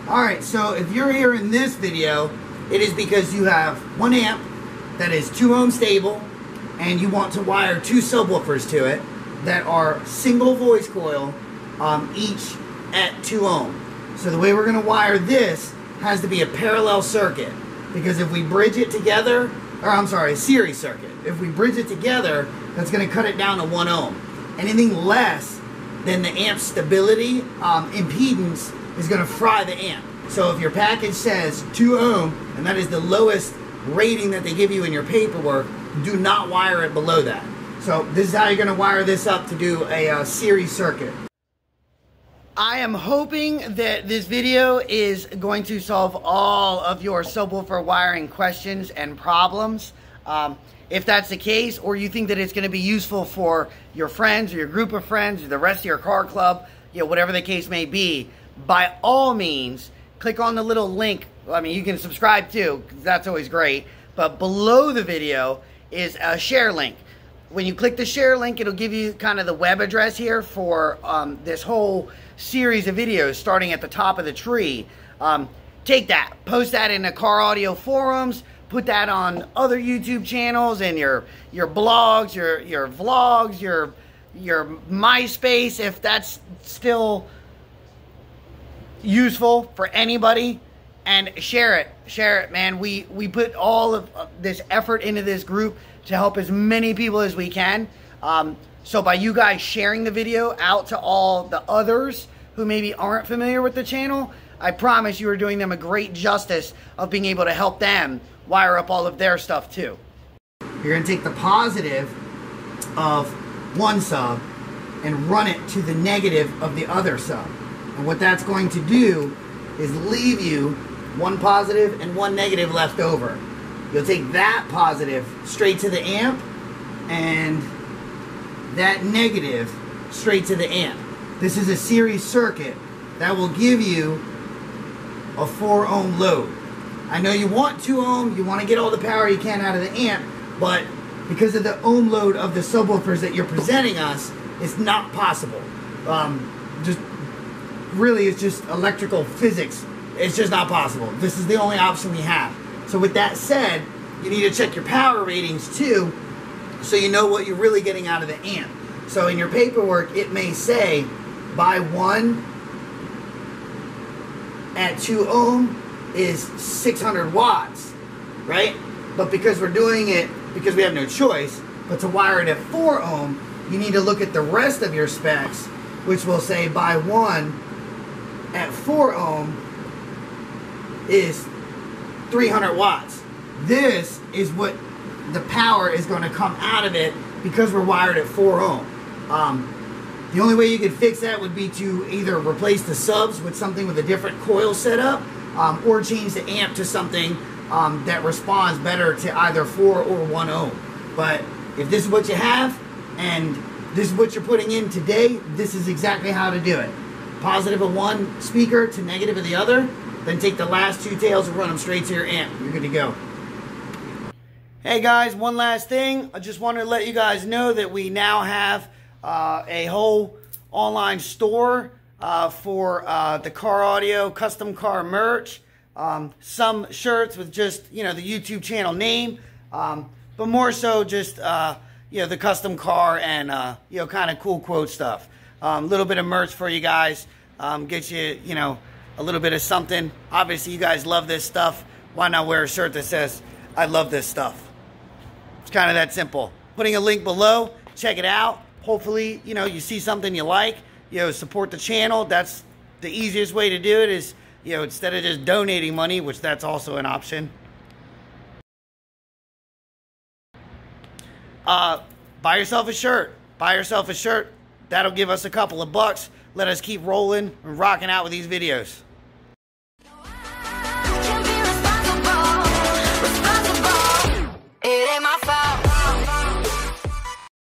Alright, so if you're here in this video, it is because you have 1 amp that is 2 ohm stable, and you want to wire 2 subwoofers to it that are single voice coil, each at 2 ohm. So the way we're going to wire this has to be a parallel circuit, because if we bridge it together, or I'm sorry, a series circuit. If we bridge it together, that's going to cut it down to 1 ohm. Anything less than the amp stability impedance is going to fry the amp. So if your package says 2 ohm, and that is the lowest rating that they give you in your paperwork, do not wire it below that. So this is how you're going to wire this up to do a series circuit. I am hoping that this video is going to solve all of your subwoofer wiring questions and problems. If that's the case, or you think that it's going to be useful for your friends or your group of friends or the rest of your car club, you know, whatever the case may be, by all means, click on the little link. I mean, you can subscribe too, because that's always great. But below the video is a share link. When you click the share link, it'll give you kind of the web address here for this whole series of videos starting at the top of the tree. Take that, post that in the caraudio forums, put that on other YouTube channels and your blogs, your vlogs, your MySpace, if that's still useful for anybody, and share it, man. We put all of this effort into this group to help as many people as we can. So by you guys sharing the video out to all the others who maybe aren't familiar with the channel, I promise you are doing them a great justice of being able to help them wire up all of their stuff too. You're going to take the positive of one sub and run it to the negative of the other sub. And what that's going to do is leave you 1 positive and 1 negative left over. You'll take that positive straight to the amp and that negative straight to the amp. This is a series circuit that will give you a 4 ohm load. I know you want 2 ohm, you want to get all the power you can out of the amp, but because of the ohm load of the subwoofers that you're presenting us, it's not possible. Really, it's just electrical physics. It's just not possible. This is the only option we have. So with that said, you need to check your power ratings too, so you know what you're really getting out of the amp. So in your paperwork, it may say buy 1 at 2 ohm is 600 watts, right? But because we're doing it, because we have no choice, but to wire it at 4 ohm, you need to look at the rest of your specs, which will say buy 1 at 4 ohm is 300 watts. This is what the power is going to come out of it because we're wired at 4 ohm. The only way you could fix that would be to either replace the subs with something with a different coil setup, or change the amp to something that responds better to either 4 or 1 ohm. But if this is what you have and this is what you're putting in today, this is exactly how to do it. Positive of one speaker to negative of the other, then take the last 2 tails and run them straight to your amp. You're good to go. Hey guys, one last thing. I just wanted to let you guys know that we now have a whole online store for the caraudio custom car merch. Some shirts with just, you know, the YouTube channel name, but more so just, you know, the custom car and, you know, kind of cool quote stuff. A little bit of merch for you guys, get you, you know, a little bit of something. Obviously, you guys love this stuff. Why not wear a shirt that says, I love this stuff? It's kind of that simple. Putting a link below, check it out. Hopefully, you know, you see something you like, you know, support the channel. That's the easiest way to do it is, you know, instead of just donating money, which that's also an option. Buy yourself a shirt. Buy yourself a shirt. That'll give us a couple of bucks. Let us keep rolling and rocking out with these videos.